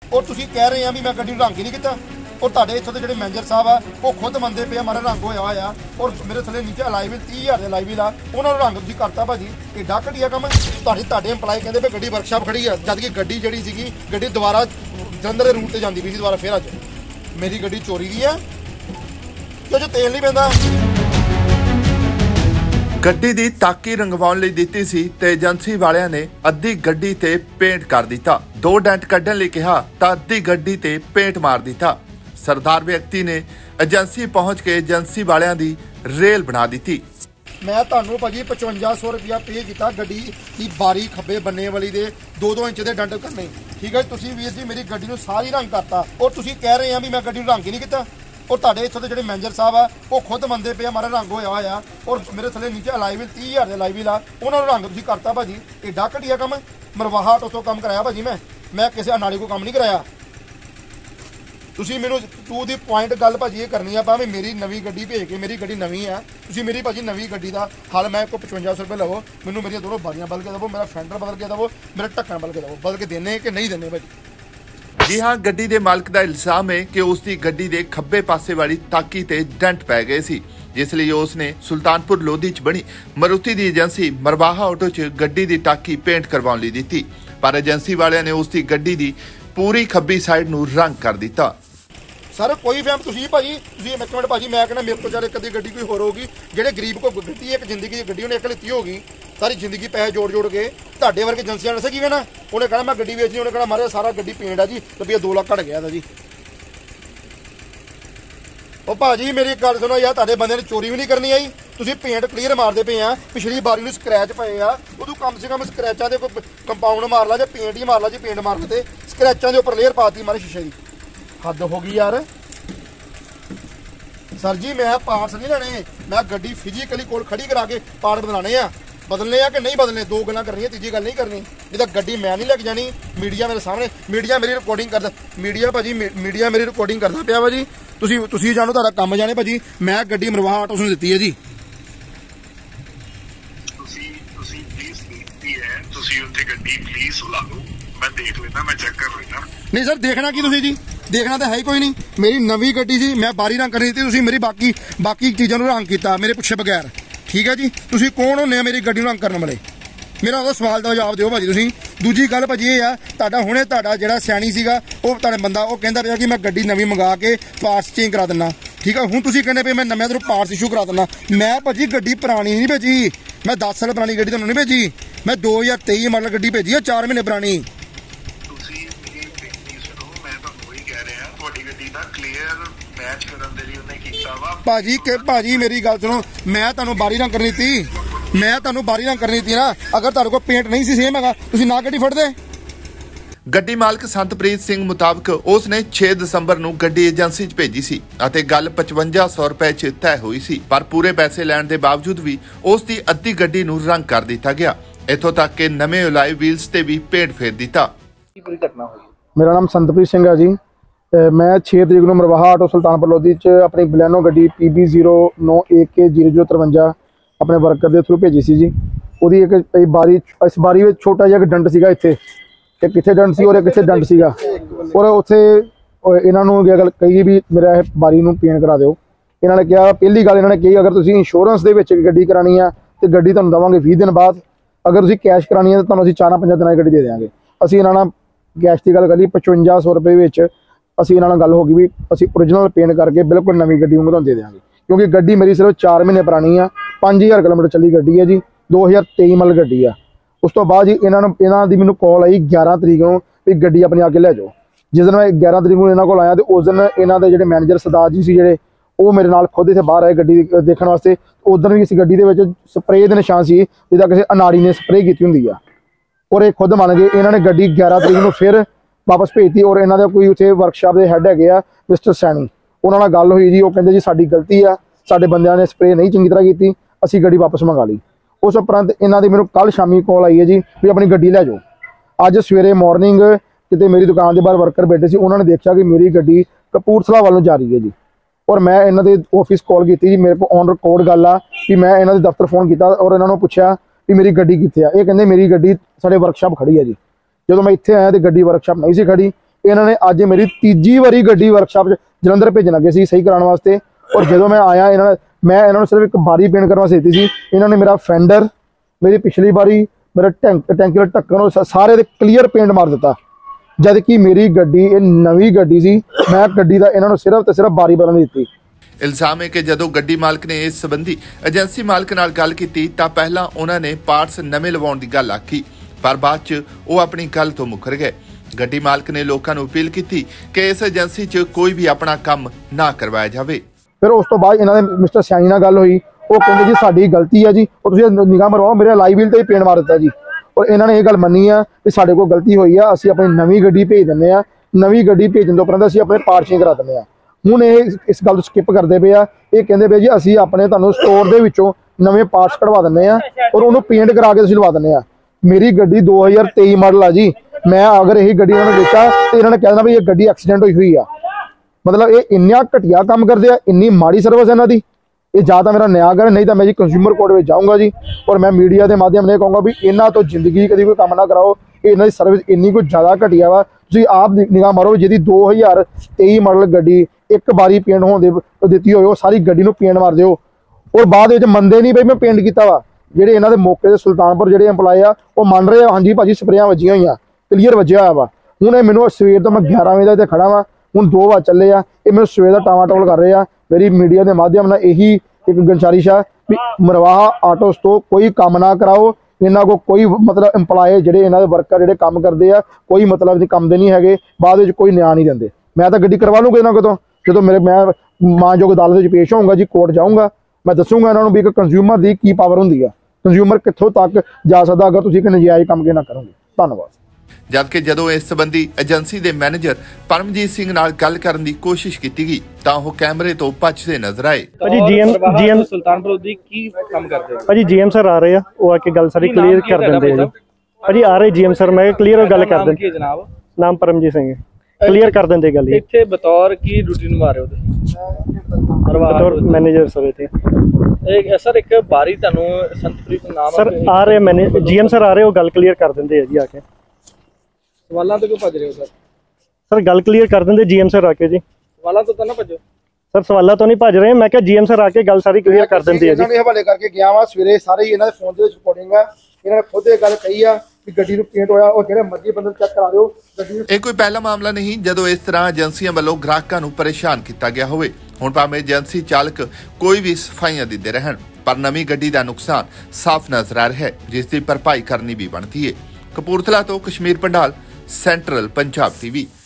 और तुसीं कह रहे हैं भी मैं गड्डी नूं रंग ही नहीं कीता और तुहाडे इत्थों दे जिहड़े मैनेजर साहब आ वो खुद मंदे पे मारा रंग होया होया और मेरे थले नीचे अलाई व्हील 30,000 दे अलाई व्हील आ उन्हां नूं रंग तुसीं करता भाजी एडा घटिया काम तुहाडे एम्पलाई कहंदे भी गड्डी वर्कशाप खड़ी है जद कि गड्डी जिहड़ी सीगी गड्डी दोबारा जलंधर दे रूट ते जांदी पई सी दोबारा फिर अज मेरी गड्डी चोरी दी है जो तेल नहीं पैंदा। ਗੱਡੀ ਦੀ ਤਾਕੀ ਰੰਗਵਾਉਣ ਲਈ ਦਿੱਤੀ ਸੀ ਤੇ ਏਜੰਸੀ ਵਾਲਿਆਂ ਨੇ ਅੱਧੀ ਗੱਡੀ ਤੇ ਪੇਂਟ ਕਰ ਦਿੱਤਾ। 2 ਡੈਂਟ ਕੱਢਣ ਲਈ ਕਿਹਾ ਤਾਂ ਅੱਧੀ ਗੱਡੀ ਤੇ ਪੇਂਟ ਮਾਰ ਦਿੱਤਾ। ਸਰਦਾਰ ਵਿਅਕਤੀ ਨੇ ਏਜੰਸੀ ਪਹੁੰਚ ਕੇ ਏਜੰਸੀ ਵਾਲਿਆਂ ਦੀ ਰੇਲ ਬਣਾ ਦਿੱਤੀ। मैं ਤੁਹਾਨੂੰ ਭਾਜੀ 5500 ਰੁਪਇਆ ਪੇ ਕੀਤਾ ਗੱਡੀ ਦੀ ਬਾਰੀ ਖੱਬੇ ਬੰਨੇ ਵਾਲੀ ਦੇ 2-2 ਇੰਚ ਦੇ ਡੰਟ ਕਰਨੇ ਠੀਕ ਹੈ। ਤੁਸੀਂ ਵੀਰ ਜੀ ਮੇਰੀ ਗੱਡੀ ਨੂੰ ਸਾਰੀ ਰੰਗ ਕਰਤਾ ਔਰ ਤੁਸੀਂ ਕਹਿ ਰਹੇ ਆ ਵੀ ਮੈਂ ਗੱਡੀ ਨੂੰ ਰੰਗ ਹੀ ਨਹੀਂ ਕੀਤਾ और तुहाडे इत्थों दे जिहड़े मैनेजर साहब आ वो खुद मंदे पे मारा रंग होया होया और मेरे थले नीचे अलाई व्हील 30,000 दे अलाई व्हील आ उन्हां नूं रंग तुसीं करता भाजी एडा घटिया काम मरवाहा ऑटो तो काम कराया भाजी मैं किसी अनाड़ी को काम नहीं कराया। तुसीं मैनूं टू दी पॉइंट गल भाजी ये करनी आ भावें मेरी नवीं गड्डी भेज के मेरी गड्डी नवीं है तुसीं मेरी भाजी नवीं गड्डी दा हल मैं को 5500 रुपये लवो मैनूं मेरियां दोनों बारियां बदल के दवो मेरा फेंडर बदल के दवो मेरा ढक्कन बदल के देने कि नहीं देने भाजी। जी हाँ, ਗੱਡੀ ਦੇ ਮਾਲਕ ਦਾ ਇਲਜ਼ਾਮ ਹੈ ਕਿ ਉਸ ਦੀ ਗੱਡੀ ਦੇ ਖੱਬੇ ਪਾਸੇ ਵਾਲੀ ਤਾਕੀ ਤੇ ਡੈਂਟ ਪੈ ਗਏ ਸੀ ਜਿਸ ਲਈ ਉਸ ਨੇ ਸੁਲਤਾਨਪੁਰ ਲੋਧੀ 'ਚ ਬਣੀ ਮਾਰੂਤੀ ਦੀ ਏਜੰਸੀ ਮਰਵਾਹਾ ਆਟੋ 'ਚ ਗੱਡੀ ਦੀ ਤਾਕੀ ਪੇਂਟ ਕਰਵਾਉਣ ਲਈ ਦਿੱਤੀ ਪਰ ਏਜੰਸੀ ਵਾਲਿਆਂ ਨੇ ਉਸ ਦੀ ਗੱਡੀ ਦੀ ਪੂਰੀ ਖੱਬੀ ਸਾਈਡ ਨੂੰ ਰੰਗ ਕਰ ਦਿੱਤਾ। सर कोई फैम तुसीं भाजी तुसीं एक मिनट भाजी मैं कहना मेरे को चल कदी गड्डी कोई होर होगी जेह्ड़े गरीब को गड्डी एक जिंदगी गड्डी उन्हें एक लित्ती होगी सारी जिंदगी पैसे जोड़ के तुहाडे वर्गे एजेंसियां ने की कहना उन्हें कहना मैं गड्डी बेचनी उन्हें कहना मारे सारा गड्डी पेंट है जी रुपया 2 लाख घट गया था जी। ओ भाजी मेरी गल सुनो यार तुहाडे बंदे ने चोरी भी नहीं करनी आई तुसीं पेंट क्लीयर मारते पे आ पिछली बारी नूं स्क्रैच पे आ उदों कम से कम स्क्रैचां दे कोई कंपाउंड मार ला जां पेंट ही मार ला जी पेंट मार ला ते स्क्रैचां दे उपर लेयर पाती मारे शीशे दी हद हो गई यार। सर जी मैं पार्ट्स नहीं लेने मैं गड्डी फिजिकली कोल खड़ी करा के पार्ट बनाने बदलने कि नहीं बदलने दो गल्लां करनी तीजी गल नहीं करनी नहीं तो गड्डी मैं नहीं लेके जानी मीडिया मेरे सामने मीडिया मेरी रिकॉर्डिंग करदा मीडिया भाजी मीडिया मेरी रिकॉर्डिंग करदा पिया भाजी तुसीं जानो तुहाडा काम जाने भाजी मैं गड्डी मरवाहा आटो नूं दित्ती है जी। नहीं सर देखना की तुसीं जी देखना तो है ही कोई नहीं मेरी नवी गड्डी सी मैं बारी रंग करनी थी तुसीं मेरी बाकी चीज़ों नूं रंग कीता मेरे पुछे बगैर ठीक है जी। तुसीं कौन होने मेरी गड्डी नूं रंग करने वाले मेरा वो सवाल का जवाब दिओ भाजी तुसीं। दूजी गल भाजी ये आ तुहाडा हुणे तुहाडा जिहड़ा सियाणी सीगा वो तुहाडा बंदा वो कहंदा पिया कि मैं गड्डी नवीं मंगा के पार्ट्स चेंज करा दिंदा ठीक है। हुण तुसीं कहंदे पे मैं नवें इधरों पार्ट्स इशू करा दिंदा मैं भाजी गड्डी पुरानी नहीं भेजी मैं 10 साल पुरानी गड्डी तुहानूं नहीं भेजी मैं 2023 मॉडल गड्डी भेजी है 4 महीने पुरानी। भाजी मेरी गल सुनो मैं तुहानूं बारी रंग करनी थी ना अगर तुहाडे कोल पेंट नहीं सी सेम हैगा तुसीं ना गड्डी फड़दे। ਗੱਡੀ ਮਾਲਕ ਸੰਤਪ੍ਰੀਤ ਸਿੰਘ ਮੁਤਾਬਕ ਉਸ ਨੇ 6 ਦਸੰਬਰ ਨੂੰ ਗੱਡੀ ਏਜੰਸੀ 'ਚ ਭੇਜੀ ਸੀ ਅਤੇ ਗੱਲ 5500 ਰੁਪਏ 'ਚ ਤੈਅ ਹੋਈ ਸੀ ਪਰ ਪੂਰੇ ਪੈਸੇ ਲੈਣ ਦੇ ਬਾਵਜੂਦ ਵੀ ਉਸ ਦੀ ਅੱਧੀ ਗੱਡੀ ਨੂੰ ਰੰਗ ਕਰ ਦਿੱਤਾ ਗਿਆ ਇੱਥੋਂ ਤੱਕ ਕਿ ਨਵੇਂ ਅਲਾਈ ਵੀਲਸ ਤੇ ਵੀ ਪੇਂਟ ਫੇਰ ਦਿੱਤਾ। ਮੇਰਾ ਨਾਮ ਸੰਤਪ੍ਰੀਤ ਸਿੰਘ ਹੈ ਜੀ मैं 6 तरीक को मरवाहा आटो सुल्तानपुर लोधी अपनी बलैनो गड्डी PB01AK0053 अपने वर्कर के थ्रू भेजी सी जी वो एक बारी इस बारी में छोटा जिहा डंट सीगा इत्थे एक इत्थे डंट सी और एक इत्थे डंट सीगा और उत्थे इन्होंने गल कही भी मेरा बारी नूं पेंट करा दिओ। इन्होंने कहा पहली गल इन्होंने कही अगर तुसीं इंश्योरेंस दे विच गड्डी करानी है तो गड्डी तुहानूं देवांगे 20 दिन बाद अगर तुसीं कैश करानी है तो तुहानूं असीं 4-5 दिनां गड्डी दे देंगे। असीं इन्हां नाल कैश की गल करी 5500 रुपये विच असीं इन्हां नाल गल हो गई भी असीं ओरिजिनल पेंट करके बिल्कुल नवीं गड्डी वांगू तुहानूं दे देंगे क्योंकि गड्डी मेरी सिर्फ 4 महीने पुरानी है 5000 किलोमीटर चली गड्डी है जी 2023 मॉडल गड्डी है। उस तो बाद जी इन्हां दी मैनूं कॉल आई 11 तरीक नूं भी गड्डी अपनी आके लै जाओ। जिस दिन मैं 11 तरीक को इन्होंने को आया तो उस दिन इन्हों के जो मैनेजर सरदार जी से जोड़े वो मेरे नाल खुद इतने बाहर आए गड्डी देखने वास्ते। उस दिन भी इस गड्डी के स्प्रे के निशान से जिदा किसी अनाड़ी ने स्प्रे की होंगी है और ये खुद मान गए। इन्होंने गड्डी 11 तरीक को फिर वापस भेजती और इन्हों का कोई उत्थे वर्कशाप के हैड है मिस्टर सैनी उन्होंने गल हुई जी वो कहते जी साडी गलती है साडे बंदियां ने स्प्रे नहीं चंगी तरह की असी गड्डी वापस मंगा ली। उस उपरंत इन्हों की मैंने कल शामी कॉल आई है जी भी अपनी गड्डी लै जाओ। अज सवेरे मॉर्निंग कितने मेरी दुकान के बाहर वर्कर बैठे से उन्होंने देखा कि मेरी गड्डी कपूरथला वालों जा रही है जी और मैं इन्हों के ऑफिस कॉल की जी मेरे को ऑन रिकॉर्ड गल आ कि मैं इन्हों के दफ्तर फोन किया और इन्होंने पूछा कि मेरी गड्डी कित्थे आ। ये कहते मेरी गड्डी साडे वर्कशाप खड़ी है जी। जो मैं इत्थे आया तो गड्डी वर्कशाप नहीं सी खड़ी ਇਹਨਾਂ ਨੇ ਅੱਜ ਮੇਰੀ ਤੀਜੀ ਵਾਰੀ ਗੱਡੀ ਵਰਕਸ਼ਾਪ 'ਚ ਜਲੰਧਰ ਭੇਜਣ ਲੱਗੇ ਸੀ ਸਹੀ ਕਰਾਉਣ ਵਾਸਤੇ। ਔਰ ਜਦੋਂ ਮੈਂ ਆਇਆ ਮੈਂ ਇਹਨਾਂ ਨੂੰ ਸਿਰਫ ਇੱਕ ਬਾਰੀ ਪੇਂਟ ਕਰਨ ਵਾਸਤੇ ਦਿੱਤੀ ਸੀ। ਇਹਨਾਂ ਨੇ ਮੇਰਾ ਫੈਂਡਰ, ਮੇਰੀ ਪਿਛਲੀ ਵਾਰੀ ਮੇਰਾ ਟੈਂਕੀ ਦਾ ਢੱਕਣ ਉਹ ਸਾਰੇ ਦੇ ਕਲੀਅਰ ਪੇਂਟ ਮਾਰ ਦਿੱਤਾ, ਜਦ ਕਿ ਮੇਰੀ ਗੱਡੀ ਇਹ ਨਵੀਂ ਗੱਡੀ ਸੀ। ਮੈਂ ਗੱਡੀ ਦਾ ਇਹਨਾਂ ਨੂੰ ਸਿਰਫ ਤੇ ਸਿਰਫ ਬਾਰੀ ਬਣਨ ਦਿੱਤੀ। ਇਲਜ਼ਾਮ ਹੈ ਕਿ ਜਦੋਂ ਗੱਡੀ ਮਾਲਕ ਨੇ ਇਸ ਸੰਬੰਧੀ ਏਜੰਸੀ ਮਾਲਕ ਨਾਲ ਗੱਲ ਕੀਤੀ ਤਾਂ ਪਹਿਲਾਂ ਉਹਨਾਂ ਨੇ ਪਾਰਟਸ ਨਵੇਂ ਲਵਾਉਣ ਦੀ ਗੱਲ ਆਖੀ, ਪਰ ਬਾਅਦ 'ਚ ਉਹ ਆਪਣੀ ਗੱਲ ਤੋਂ ਮੁੱਕਰ ਗਏ। ਗੱਡੀ ਮਾਲਕ ਨੇ ਲੋਕਾਂ ਨੂੰ ਅਪੀਲ ਕੀਤੀ ਕਿ ਇਸ ਏਜੰਸੀ 'ਚ ਕੋਈ ਵੀ ਆਪਣਾ ਕੰਮ ਨਾ ਕਰਵਾਇਆ ਜਾਵੇ। ਫਿਰ ਉਸ ਤੋਂ ਬਾਅਦ ਇਹਨਾਂ ਦੇ ਮਿਸਟਰ ਸਿਆਣੀ ਨਾਲ ਗੱਲ ਹੋਈ। ਉਹ ਕਹਿੰਦੇ ਜੀ ਸਾਡੀ ਗਲਤੀ ਆ ਜੀ, ਉਹ ਤੁਸੀਂ ਨਿਗਾਹ ਮਰਵਾਓ, ਮੇਰੇ ਲਾਈਵ ਵੀਲ ਤੇ ਹੀ ਪੇਂਟ ਮਾਰ ਦਿੱਤਾ ਜੀ। ਔਰ ਇਹਨਾਂ ਨੇ ਇਹ ਗੱਲ ਮੰਨੀ ਆ ਕਿ ਸਾਡੇ ਕੋਲ ਗਲਤੀ ਹੋਈ ਆ, ਅਸੀਂ ਆਪਣੀ ਨਵੀਂ ਗੱਡੀ ਭੇਜ ਦਿੰਦੇ ਆ। ਨਵੀਂ ਗੱਡੀ ਭੇਜਣ ਤੋਂ ਉਪਰੰਤ ਅਸੀਂ ਆਪਣੇ ਪਾਰਟ ਚੇਂਜ ਕਰਾ ਦਿੰਦੇ ਆ। ਹੁਣ ਇਹ ਇਸ ਗੱਲ ਨੂੰ ਸਕਿਪ ਕਰਦੇ ਪਏ ਆ। ਇਹ ਕਹਿੰਦੇ ਪਏ ਜੀ ਅਸੀਂ ਆਪਣੇ ਤੁਹਾਨੂੰ ਸਟੋਰ ਦੇ ਵਿੱਚੋਂ ਨਵੇਂ ਪਾਰਟਸ ਕਢਵਾ ਦਿੰਦੇ ਆ ਔਰ ਉਹਨੂੰ ਪੇਂਟ ਕਰਾ ਕੇ ਤੁਸੀਂ ਲਵਾ ਦਿੰਦੇ ਆ। ਮੇਰੀ ਗੱਡੀ 2023 ਮਾਡਲ ਆ ਜੀ। ਮੈਂ ਅਗਰ ਇਹ ਗੱਡੀ ਇਹਨਾਂ ਨੂੰ ਵੇਚਾਂ ਤੇ ਇਹਨਾਂ ਨੇ ਕਹਿ ਦੇਣਾ ਵੀ ਇਹ ਗੱਡੀ ਐਕਸੀਡੈਂਟ ਹੋਈ ਆ। ਮਤਲਬ ਇਹ ਇੰਨਾ ਘਟੀਆ ਕੰਮ ਕਰਦੇ ਆ, ਇੰਨੀ ਮਾੜੀ ਸਰਵਿਸ ਇਹਨਾਂ ਦੀ। ਇਹ ਜਾਂ ਤਾਂ ਮੇਰਾ ਨਿਆਂ ਕਰਨ, ਨਹੀਂ ਤਾਂ ਮੈਂ ਜੀ ਕੰਜ਼ਿਊਮਰ ਕੋਰਟ ਵਿੱਚ ਜਾਊਂਗਾ ਜੀ। ਔਰ ਮੈਂ ਮੀਡੀਆ ਦੇ ਮਾਧਿਅਮ ਨਾਲ ਕਹੂੰਗਾ ਵੀ ਇਹਨਾਂ ਤੋਂ ਜ਼ਿੰਦਗੀ ਕਦੀ ਕੋਈ ਕੰਮ ਨਾ ਕਰਾਓ। ਇਹਨਾਂ ਦੀ ਸਰਵਿਸ ਇੰਨੀ ਕੁ ਜ਼ਿਆਦਾ ਘਟੀਆ ਵਾ। ਤੁਸੀਂ ਆਪ ਨਿਗਾਹ ਮਾਰੋ, ਜਿਹਦੀ 2023 ਮਾਡਲ ਗੱਡੀ ਇੱਕ ਵਾਰੀ ਪੇਂਟ ਹੋਣ ਦੇ ਦਿੱਤੀ ਹੋਏ, ਉਹ ਸਾਰੀ ਗੱਡੀ ਨੂੰ ਪੇਂਟ ਮਾਰ ਦਿਓ। ਔਰ ਬਾਅਦ ਵਿੱਚ ਮੰਨਦੇ ਨਹੀਂ ਬਈ ਮੈਂ ਪੇਂਟ ਕੀਤਾ ਵਾ। ਜਿਹੜੇ ਇਹਨਾਂ ਦੇ ਮੌਕੇ ਦੇ ਸੁਲਤਾਨਪੁਰ ਜਿਹੜੇ EMPLOYE ਆ ਉਹ ਮੰਨ ਰਹੇ ਆ, ਹਾਂਜੀ ਭਾਜੀ ਸਪਰੇਆਂ ਵੱਜੀਆਂ ਹੋਈਆਂ, ਕਲੀਅਰ ਵੱਜਿਆ ਹੋਇਆ ਵਾ। ਹੁਣ ਇਹ ਮੈਨੂੰ ਸਵੇਰ ਤੋਂ ਮੈਂ 11 ਵਜੇ ਦਾ ਇੱਥੇ ਖੜਾ ਵਾ, ਹੁਣ 2 ਵਜੇ ਚੱਲੇ ਆ। ਇਹ ਮੈਨੂੰ ਸਵੇਰ ਦਾ ਟਾਵਾਟੋਲ ਕਰ ਰਹੇ ਆ। ਮੇਰੀ ਮੀਡੀਆ ਦੇ ਮਾਧਿਅਮ ਨਾਲ ਇਹੀ ਇੱਕ ਗੁਜ਼ਾਰਿਸ਼ ਆ ਵੀ ਮਰਵਾਹਾ ਆਟੋਸ ਤੋਂ ਕੋਈ ਕੰਮ ਨਾ ਕਰਾਓ। ਇਹਨਾਂ ਕੋ ਕੋਈ ਮਤਲਬ EMPLOYE ਜਿਹੜੇ ਇਹਨਾਂ ਦੇ ਵਰਕਰ ਜਿਹੜੇ ਕੰਮ ਕਰਦੇ ਆ, ਕੋਈ ਮਤਲਬ ਦੇ ਕੰਮ ਦੇ ਨਹੀਂ ਹੈਗੇ। ਬਾਅਦ ਵਿੱਚ ਕੋਈ ਨਿਆਂ ਨਹੀਂ ਦਿੰਦੇ। ਮੈਂ ਤਾਂ ਗੱਡੀ ਕਰਵਾ ਲੂੰਗਾ ਇਹਨਾਂ ਕੋਲੋਂ, ਜਦੋਂ ਮੈਂ ਮਾਨਯੋਗ ਅਦਾਲਤ ਵਿੱਚ ਪੇਸ਼ ਹੋਊਂਗਾ ਜੀ, ਕੋਰਟ ਜਾਊਂਗਾ, ਮੈਂ ਦੱਸੂਗਾ ਇਹਨਾਂ ਨੂੰ ਵੀ ਇੱਕ ਕੰਜ਼ਿਊਮਰ ਦੀ ਕੀ ਪਾਵਰ ਹੁੰਦੀ ਆ, ਕੰਜ਼ਿਊਮਰ ਕਿੱਥੋਂ ਤੱਕ ਜਾ ਸਕਦਾ ਅਗਰ ਤੁਸੀਂ ਇੱਕ ਨਜਾਇਜ਼ ਕੰਮ ਨਾ ਕਰੋਗੇ। ਧੰਨਵਾਦ। ਜਦਕਿ ਜਦੋਂ ਇਸ ਸੰਬੰਧੀ ਏਜੰਸੀ ਦੇ ਮੈਨੇਜਰ ਪਰਮਜੀਤ ਸਿੰਘ ਨਾਲ ਗੱਲ ਕਰਨ ਦੀ ਕੋਸ਼ਿਸ਼ ਕੀਤੀ ਗਈ ਤਾਂ ਉਹ ਕੈਮਰੇ ਤੋਂ ਭੱਜਦੇ ਨਜ਼ਰ ਆਏ। ਭਾਜੀ ਜੀਐਮ ਸੁਲਤਾਨਪੁਰ ਦੀ ਕੀ ਕੰਮ ਕਰਦੇ ਹੋ? ਭਾਜੀ GM ਸਰ ਆ ਰਹੇ ਆ, ਉਹ ਆ ਕੇ ਗੱਲ ਸਾਰੀ ਕਲੀਅਰ ਕਰ ਦਿੰਦੇ ਆ ਜੀ। ਭਾਜੀ ਆ ਰਹੇ GM ਸਰ, ਮੈਂ ਕਲੀਅਰ ਗੱਲ ਕਰ ਦਿੰਦੇ। ਜਨਾਬ ਨਾਮ ਪਰਮਜੀਤ ਸਿੰਘ ਹੈ, ਕਲੀਅਰ ਕਰ ਦਿੰਦੇ ਗੱਲ। ਇੱਥੇ ਬਤੌਰ ਕੀ ਡਿਊਟੀ ਨਿਭਾ ਰਹੇ ਹੋ ਤੁਸੀਂ? ਬਤੌਰ ਮੈਨੇਜਰ ਸਰ ਇੱਥੇ। ਇਹ ਸਰ ਇੱਕ ਬਾਰੀ ਤੁਹਾਨੂੰ ਸੰਤਪ੍ਰੀਤ ਨਾਮ ਸਰ ਆ ਰਹੇ ਮੈਨੇਜਰ GM ਸਰ ਆ ਰਹੇ, ਉਹ ਗੱਲ ਕਲੀਅਰ ਕਰ ਦਿੰਦੇ ਆ ਜੀ ਆ ਕੇ। ਸਵਾਲਾਂ ਤੋਂ ਕਿਉਂ ਭੱਜ ਰਹੇ ਹੋ ਸਰ? ਸਰ ਗੱਲ ਕਲੀਅਰ ਕਰ ਦਿੰਦੇ GM ਸਰ ਆ ਕੇ ਜੀ। ਸਵਾਲਾਂ ਤੋਂ ਤਾਂ ਨਾ ਭੱਜੋ ਸਰ, ਸਵਾਲਾਂ ਤੋਂ ਨਹੀਂ ਭੱਜ ਰਹੇ। ਮੈਂ ਕਿਹਾ GM ਸਰ ਆ ਕੇ ਗੱਲ ਸਾਰੀ ਕਲੀਅਰ ਕਰ ਦਿੰਦੇ ਆ ਜੀ। ਇਹਨਾਂ ਨੇ ਹਵਾਲੇ ਕਰਕੇ ਗਿਆ ਵਾ ਸਵੇਰੇ, ਸਾਰੇ ਹੀ ਇਹਨਾਂ ਦੇ ਫੋਨ ਦੇ ਵਿੱਚ ਰਿਕਾਰਡਿੰਗ ਆ। ਇਹਨਾਂ ਨੇ ਖੁਦ ਇਹ ਗੱਲ ਕਹੀ ਆ ਕਿ ਗੱਡੀ ਨੂੰ ਪੇਂਟ ਹੋਇਆ, ਉਹ ਜਿਹੜੇ ਮਰਜ਼ੀ ਬੰਦੇ ਚੈੱਕ ਕਰਾ ਦਿਓ ਗੱਡੀ। ਇਹ ਕੋਈ ਪਹਿਲਾ ਮਾਮਲਾ ਨਹੀਂ ਜਦੋਂ ਇਸ ਤਰ੍ਹਾਂ ਏਜੰਸੀਆਂ ਵੱਲੋਂ ਗ੍ਰਾਹਕਾਂ ਨੂੰ ਪਰੇਸ਼ਾਨ ਕੀਤਾ ਗਿਆ ਹੋਵੇ। ਹੁਣ ਭਾਵੇਂ ਏਜੰਸੀ ਚਾਲਕ ਕੋਈ ਵੀ ਸਫਾਈਆਂ ਦਿੰਦੇ ਰਹਿਣ, ਪਰ ਨਵੀਂ ਗੱਡੀ ਦਾ ਨੁਕਸਾਨ ਸਾਫ਼ ਨਜ਼ਰ ਆ ਰਿਹਾ ਹੈ, ਜਿਸ ਦੀ ਭਰਪਾਈ ਕਰਨੀ ਵੀ ਬਣਦੀ ਹੈ। ਕਪੂਰਥਲਾ ਤੋਂ ਕਸ਼ਮੀਰ ਪੰਡਾਲ, ਸੈਂਟਰਲ ਪੰਜਾਬ TV।